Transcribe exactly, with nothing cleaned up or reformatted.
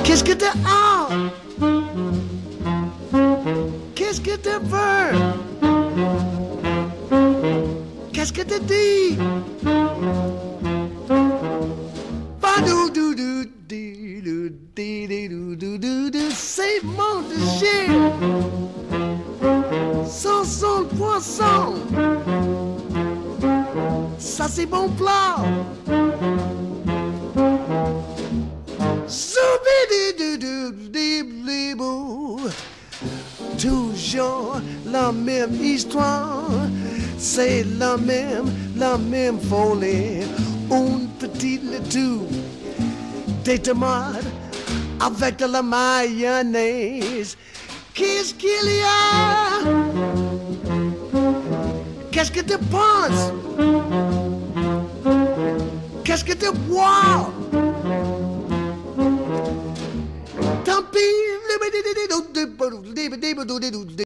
Qu'est-ce que tu as? Qu'est-ce que tu veux? Qu'est-ce que tu dis? C'est mon déchet. Sans son poisson. Ça c'est bon plat. Toujours la même histoire, c'est la même, la même folie. Une petite laitue, des tomates avec de la mayonnaise. Qu'est-ce qu'il y a? Qu'est-ce que tu penses? Qu'est-ce que tu bois? Tant pis.